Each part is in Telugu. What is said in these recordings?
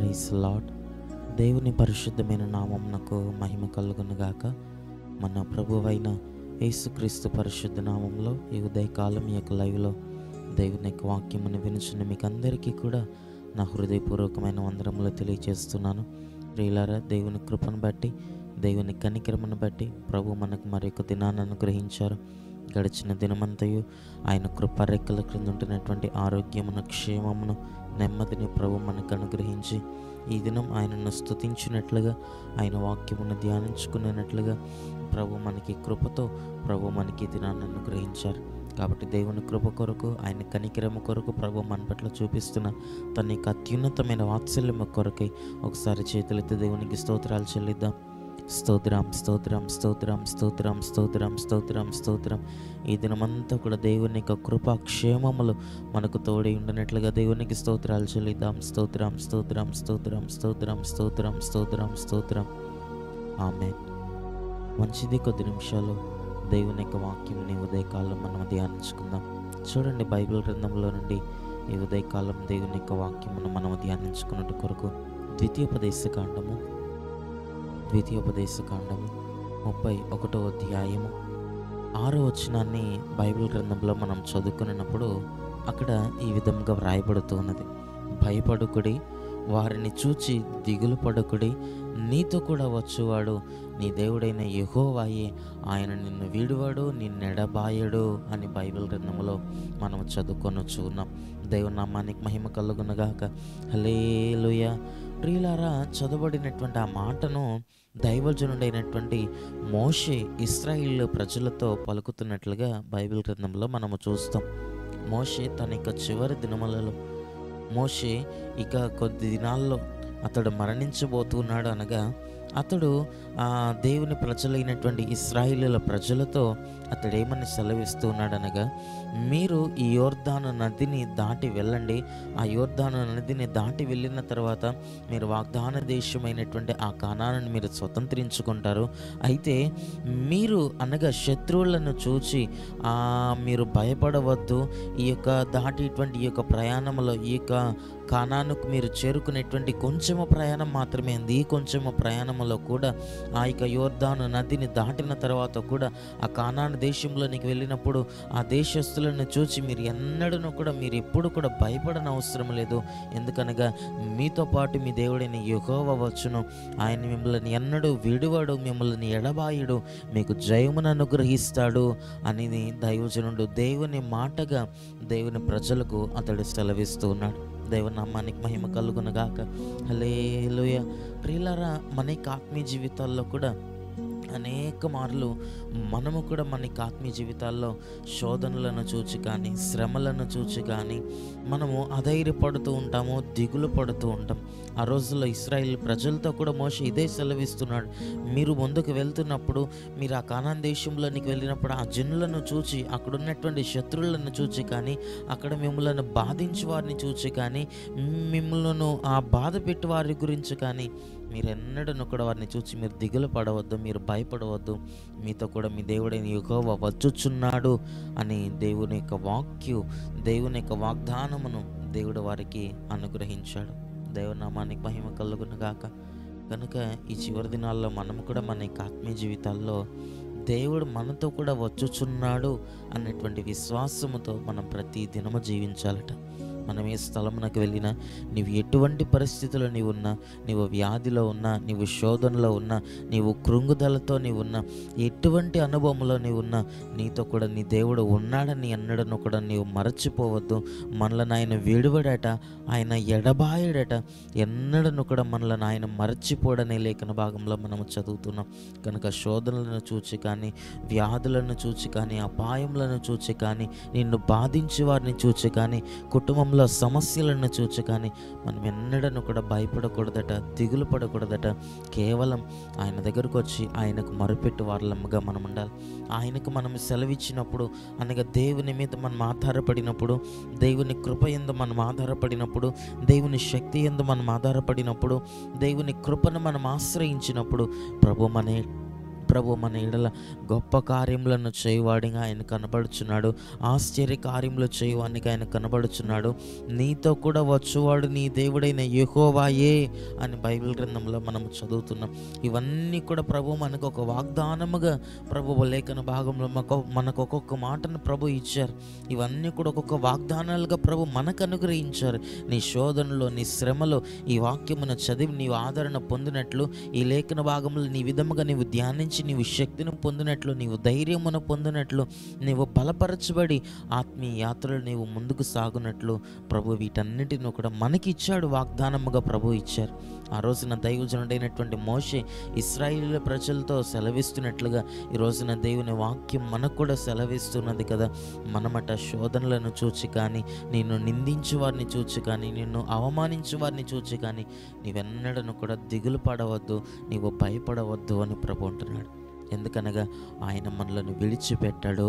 Praise lord. దేవుని పరిశుద్ధమైన నామమునకు మహిమ కలుగునుగాక. మన ప్రభువైన యేసుక్రీస్తు పరిశుద్ధ నామంలో ఈ ఉదయకాలం ఈ యొక్క లైవ్లో దేవుని యొక్క వాక్యమును వినుచున్న మీకు అందరికీ కూడా నా హృదయపూర్వకమైన వందనములు తెలియజేస్తున్నాను. ప్రియులారా, దేవుని కృపను బట్టి, దేవుని కనికరమును బట్టి ప్రభు మనకు మరి యొక్క దినాన్ని అనుగ్రహించారు. గడిచిన దినమంతయు ఆయన కృపారెక్కల క్రింద ఉంటున్నటువంటి ఆరోగ్యమును, క్షేమమును, నెమ్మదిని ప్రభు మనకు అనుగ్రహించి ఈ దినం ఆయనను స్తుతించినట్లుగా, ఆయన వాక్యమును ధ్యానించుకునేటట్లుగా ప్రభు మనకి కృపతో ప్రభు మనకి దినాన్ని అనుగ్రహించారు. కాబట్టి దేవుని కృప కొరకు, ఆయన కనికరము కొరకు ప్రభు మన పట్ల చూపిస్తున్న తన యొక్క అత్యున్నతమైన వాత్సల్యము కొరకై ఒకసారి చేతులెత్తి దేవునికి స్తోత్రాలు చెల్లిద్దాం. స్తోత్రం, స్తోత్రం, స్తోత్రం, స్తోత్రం, స్తోత్రం, స్తోత్రం, స్తోత్రం. ఈ దినమంతా కూడా దేవుని యొక్క కృపా క్షేమములు మనకు తోడై ఉండినట్లుగా దేవునికి స్తోత్రాలు చెల్లిద్దాం. స్తోత్రం, స్తోత్రం, స్తోత్రం, స్తోత్రం, స్తోత్రం, స్తోత్రం, స్తోత్రం. ఆమేన్. మంచిది, కొద్ది నిమిషాలు దేవుని యొక్క వాక్యంని ఉదయకాలం మనం ధ్యానించుకుందాం. చూడండి, బైబిల్ గ్రంథంలో నుండి ఈ ఉదయకాలం దేవుని యొక్క వాక్యమును మనం ధ్యానించుకున్నట్టు కొరకు ద్వితీయోపదేశకాండము 31వ అధ్యాయము 6వ వచనాన్ని బైబిల్ గ్రంథంలో మనం చదువుకున్నప్పుడు అక్కడ ఈ విధంగా వ్రాయబడుతున్నది: భయపడుకుడి, వారిని చూచి దిగులు పడకుడి, నీతో కూడా వచ్చువాడు నీ దేవుడైన యెహోవాయే, ఆయన నిన్ను వీడువాడు, నిన్నెడబాయడు అని బైబిల్ గ్రంథంలో మనం చదువుకొనొచ్చు ఉన్నాం. దేవుని నామానికి మహిమ కలుగునుగాక. హల్లెలూయా. ప్రియులారా, చదవబడినటువంటి ఆ మాటను దైవజనుడైనటువంటి మోషే ఇశ్రాయేలు ప్రజలతో పలుకుతున్నట్లుగా బైబిల్ గ్రంథంలో మనము చూస్తాం. మోషే తన యొక్క చివరి దినములలో, మోషే ఇక కొద్ది దినాల్లో అతడు మరణించబోతున్నాడు అనగా, అతడు దేవుని ప్రజలైనటువంటి ఇశ్రాయేలీయుల ప్రజలతో అతడు ఏమని సెలవిస్తున్నాడనగా, మీరు ఈ యోర్దాను నదిని దాటి వెళ్ళండి. ఆ యోర్దాను నదిని దాటి వెళ్ళిన తర్వాత మీరు వాగ్దాన దేశమైనటువంటి ఆ కానానుని మీరు స్వతంత్రించుకుంటారు. అయితే మీరు అనగా శత్రువులను చూచి మీరు భయపడవద్దు. ఈ యొక్క దాటిటువంటి ఈ యొక్క ప్రయాణంలో, ఈ యొక్క కానానుకు మీరు చేరుకునేటువంటి కొంచెము ప్రయాణం మాత్రమే ఉంది. ఈ కొంచెము ప్రయాణంలో కూడా ఆ యొక్క యోర్దాను నదిని దాటిన తర్వాత కూడా ఆ కానాను దేశంలోనికి వెళ్ళినప్పుడు ఆ దేశస్తులను చూచి మీరు ఎన్నడూ కూడా, మీరు ఎప్పుడు కూడా భయపడని అవసరం లేదు. ఎందుకనగా మీతో పాటు మీ దేవుడైన యెహోవా వచ్చును. ఆయన మిమ్మల్ని ఎన్నడూ విడువడు, మిమ్మల్ని ఎడబాయుడు, మీకు జయమును అనుగ్రహిస్తాడు అని దైవజనుడు దేవుని మాటగా దేవుని ప్రజలకు అతడు సెలవిస్తూ ఉన్నాడు. దేవుని నామానికి మహిమ కలుగునుగాక. హల్లెలూయా. ప్రియులారా, మన ఆత్మీయ జీవితాల్లో కూడా అనేక మార్లు మనము కూడా మన ఆత్మీయ జీవితాల్లో శోధనలను చూచి కానీ, శ్రమలను చూచి కానీ మనము అధైర్యపడుతూ ఉంటాము, దిగులు పడుతూ ఉంటాం. ఆ రోజుల్లో ఇశ్రాయేల్ ప్రజలతో కూడా మోషే ఇదే సెలవిస్తున్నాడు. మీరు ముందుకు వెళ్తున్నప్పుడు, మీరు ఆ కానాన్ దేశంలోనికి వెళ్ళినప్పుడు ఆ జనులను చూచి, అక్కడ ఉన్నటువంటి శత్రువులను చూచి కానీ, అక్కడ మిమ్మల్ని బాధించి వారిని చూచి కానీ, మిమ్మల్ని ఆ బాధ పెట్టి వారి గురించి కానీ మీరు ఎన్నడూ కూడా వారిని చూసి మీరు దిగులు పడవద్దు, మీరు భయపడవద్దు. మీతో కూడా మీ దేవుడైన యెహోవా వచ్చుచున్నాడు అని దేవుని యొక్క వాక్యు, దేవుని యొక్క వాగ్దానమును దేవుడు వారికి అనుగ్రహించాడు. దేవుని నామానికి మహిమ కలుగునుగాక. కనుక ఈ చివరి దినాల్లో మనము కూడా మన ఆత్మీయ జీవితాల్లో దేవుడు మనతో కూడా వచ్చుచున్నాడు అన్నటువంటి విశ్వాసముతో మనం ప్రతి దినము జీవించాలట. మనం ఏ స్థలమునకు వెళ్ళినా, నీవు ఎటువంటి పరిస్థితుల్లో నీవు ఉన్నా, నీవు వ్యాధిలో ఉన్నా, నీవు శోధనలో ఉన్నా, నీవు కృంగుదలతో నీవు ఉన్నా, ఎటువంటి అనుభవంలో నీవు ఉన్నా, నీతో కూడా నీ దేవుడు ఉన్నాడని ఎన్నడను కూడా నీవు మరచిపోవద్దు. మనలను ఆయన విడువడట, ఆయన ఎడబాయడట, ఎన్నడను కూడా మనలను ఆయన మరచిపోడనే లేఖన భాగంలో మనము చదువుతున్నాం. కనుక శోధనలను చూచి కానీ, వ్యాధులను చూచి కానీ, అపాయములను చూచి కానీ, నిన్ను బాధించే వారిని చూచి కానీ, కుటుంబంలో సమస్యలను చూచి కానీ మనం ఎన్నడను కూడా భయపడకూడదట, దిగులు పడకూడదట. కేవలం ఆయన దగ్గరకు వచ్చి ఆయనకు మొరపెట్టు వారలముగా మనం ఉండాలి. ఆయనకు మనం సెలవిచ్చినప్పుడు, అనగా దేవుని మీద మనం ఆధారపడినప్పుడు, దేవుని కృప యందు మనం ఆధారపడినప్పుడు, దేవుని శక్తి యందు మనం ఆధారపడినప్పుడు, దేవుని కృపను మనం ఆశ్రయించినప్పుడు ప్రభు ప్రభు మన ఎడల గొప్ప కార్యములను చేయువాడిగా ఆయన కనబడుచున్నాడు. ఆశ్చర్య కార్యములు చేయువానికి ఆయన కనబడుచున్నాడు. నీతో కూడా వచ్చువాడు నీ దేవుడైన యెహోవాయే అని బైబిల్ గ్రంథంలో మనం చదువుతున్నాం. ఇవన్నీ కూడా ప్రభు మనకు ఒక వాగ్దానముగా ప్రభు లేఖన భాగంలో మనకు ఒక్కొక్క మాటను ప్రభు ఇచ్చారు. ఇవన్నీ కూడా ఒక్కొక్క వాగ్దానాలుగా ప్రభు మనకు అనుగ్రహించారు. నీ శోధనలో, నీ శ్రమలో ఈ వాక్యమును చదివి నీవు ఆదరణ పొందినట్లు, ఈ లేఖన భాగంలో నీ విధముగా నీవు ధ్యానించి నీవు శక్తిని పొందినట్లు, నీవు ధైర్యమును పొందినట్లు, నీవు బలపరచబడి ఆత్మీయ యాత్రలు నీవు ముందుకు సాగునట్లు ప్రభు వీటన్నిటిని కూడా మనకి ఇచ్చాడు, వాగ్దానముగా ప్రభు ఇచ్చారు. ఆ రోజున దైవజనుడైనటువంటి మోషే ఇశ్రాయేలు ప్రజలతో సెలవిస్తున్నట్లుగా ఈ రోజున దేవుని వాక్యం మనకు కూడా సెలవిస్తున్నది కదా. మనమట శోధనలను చూచి కానీ, నిన్ను నిందించు వారిని చూచి కానీ, నిన్ను అవమానించు వారిని చూచి కానీ నీవెన్నడను కూడా దిగులు పడవద్దు, నీవు భయపడవద్దు అని ప్రభు అంటున్నాడు. ఎందుకనగా ఆయన మనలను విడిచిపెట్టాడు,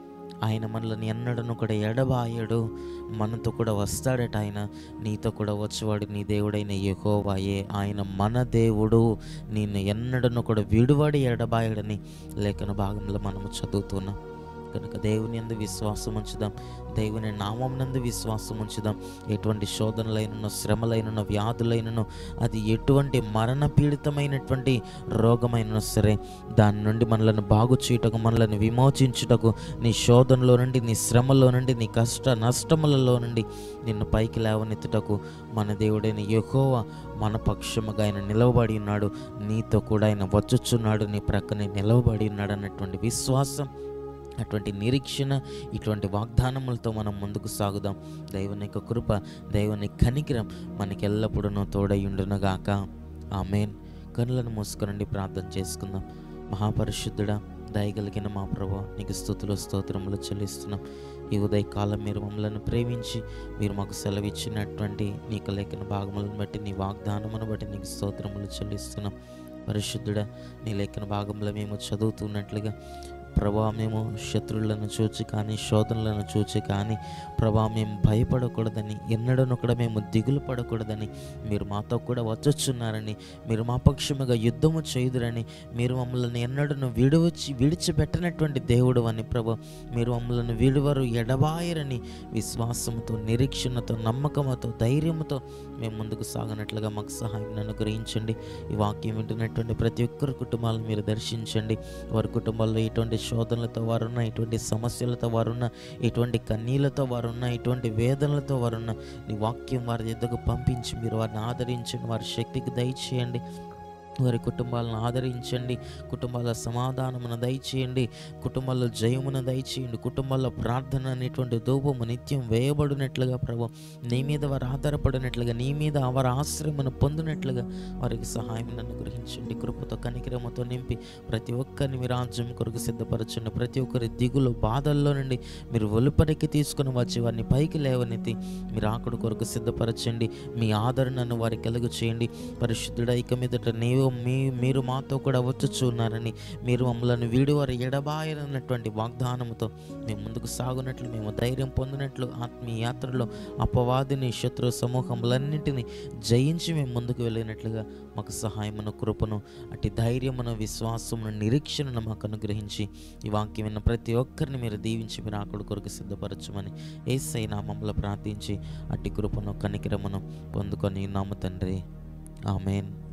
ఆయన మనల్ని ఎన్నడను కూడా ఎడబాయడు, మనతో కూడా వస్తాడట. ఆయన నీతో కూడా వచ్చేవాడు నీ దేవుడైన యెహోవాయే, ఆయన మన దేవుడు, నిన్ను ఎన్నడను కూడా విడువడి ఎడబాయడని లేఖన భాగంలో మనము చదువుతున్నాం. కనుక దేవుని యందు విశ్వాసం ఉంచుదాం, దేవుని నామం నందు విశ్వాసం ఉంచుదాం. ఎటువంటి శోధనలైనను, శ్రమలైనను, వ్యాధులైనను, అది ఎటువంటి మరణ పీడితమైనటువంటి రోగమైనా సరే దాని నుండి మనలను బాగు చేయుటకు, మనలను విమోచించుటకు, నీ శోధనలో నుండి, నీ శ్రమలో నుండి, నీ కష్ట నష్టములలో నుండి నిన్ను పైకి లేవనెత్తుటకు మన దేవుడైన యెహోవా మన పక్షముగా ఆయన నిలవబడి ఉన్నాడు. నీతో కూడా ఆయన వచ్చుచున్నాడు, నీ ప్రక్కనే నిలవబడి ఉన్నాడు అన్నటువంటి విశ్వాసం, అటువంటి నిరీక్షణ, ఇటువంటి వాగ్దానములతో మనం ముందుకు సాగుదాం. దేవుని యొక్క కృప, దేవుని కనికరం మనకి ఎల్లప్పుడూ తోడయుండునుగాక. ఆమేన్. కనులను మూసుకొనండి, ప్రార్థన చేసుకుందాం. మహాపరిశుద్ధుడా, దయగలిగిన మా ప్రభువా, నీకు స్తుతులు స్తోత్రములు చెల్లిస్తున్నాం. ఈ ఉదయకాలం మీరు మమ్మల్ని ప్రేమించి మీరు మాకు సెలవిచ్చినటువంటి నీకు లేఖన భాగములను బట్టి, నీ వాగ్దానమును బట్టి నీకు స్తోత్రములు చెల్లిస్తున్నాం. పరిశుద్ధుడా, నీ లేఖన భాగంలో మేము చదువుతున్నట్లుగా ప్రభా, మేము శత్రువులను చూచి కానీ, శోధనలను చూచి కానీ ప్రభా మేము భయపడకూడదని, ఎన్నడను కూడా మేము దిగులు పడకూడదని, మీరు మాతో కూడా వచ్చుచున్నారని, మీరు మా పక్షముగా యుద్ధము చేయుదురని, మీరు మమ్మల్ని ఎన్నడను విడిచిపెట్టనటువంటి దేవుడు అని ప్రభా, మీరు మమ్మల్ని విడువరు, ఎడబాయరని విశ్వాసంతో, నిరీక్షణతో, నమ్మకంతో, ధైర్యంతో మేము ముందుకు సాగనట్లుగా మాకు సహాయం అనుగ్రహించండి. ఈ వాక్యం వింటున్నటువంటి ప్రతి ఒక్కరి కుటుంబాలను మీరు దర్శించండి. వారి కుటుంబాల్లో ఎటువంటి శోధనలతో వారున్న, ఇటువంటి సమస్యలతో వారున్న, ఇటువంటి కన్నీళ్లతో వారున్న, ఇటువంటి వేదనలతో వారున్న, నీ వాక్యం వారి ఎద్దకు పంపించి మీరు వారిని ఆదరించండి, వారి శక్తికి దయచేయండి, వారి కుటుంబాలను ఆదరించండి, కుటుంబాల సమాధానమును దయచేయండి, కుటుంబాల్లో జయమును దయచేయండి, కుటుంబాల్లో ప్రార్థన అనేటువంటి ధూపము నిత్యం వేయబడినట్లుగా ప్రభు, నీ మీద వారు ఆధారపడినట్లుగా, నీ మీద వారి ఆశ్రయమును పొందినట్లుగా వారికి సహాయం అనుగ్రహించండి. కృపతో, కనికరముతో నింపి ప్రతి ఒక్కరిని మీ రాజ్యం కొరకు సిద్ధపరచండి. ప్రతి ఒక్కరి దిగులు, బాధల్లో నుండి మీరు వెలుపరికి తీసుకుని వచ్చి వారిని పైకి లేవనెత్తి మీరు ఆకుడు కొరకు సిద్ధపరచండి. మీ ఆదరణను వారికి కలుగు చేయండి. పరిశుద్ధుడ, ఇక మీదట మీరు మాతో కూడా వచ్చుచున్నారని, మీరు మమ్మల్ని వీడివారు ఎడబాయనటువంటి వాగ్దానముతో మేము ముందుకు సాగునట్లు, మేము ధైర్యం పొందినట్లు, ఆత్మీయ యాత్రలో అపవాదిని, శత్రు సమూహములన్నింటినీ జయించి మేము ముందుకు వెళ్ళినట్లుగా మాకు సహాయమును, కృపను, అట్టి ధైర్యమును, విశ్వాసమును, నిరీక్షణను మాకు అనుగ్రహించి ఈ వాక్యం విన్న ప్రతి ఒక్కరిని మీరు దీవించి మీరు ఆకుడు కొరకు సిద్ధపరచమని యేసయ్య నామములో ప్రార్థించి అట్టి కృపను, కనికరమును పొందుకొని నామ తండ్రి. ఆమేన్.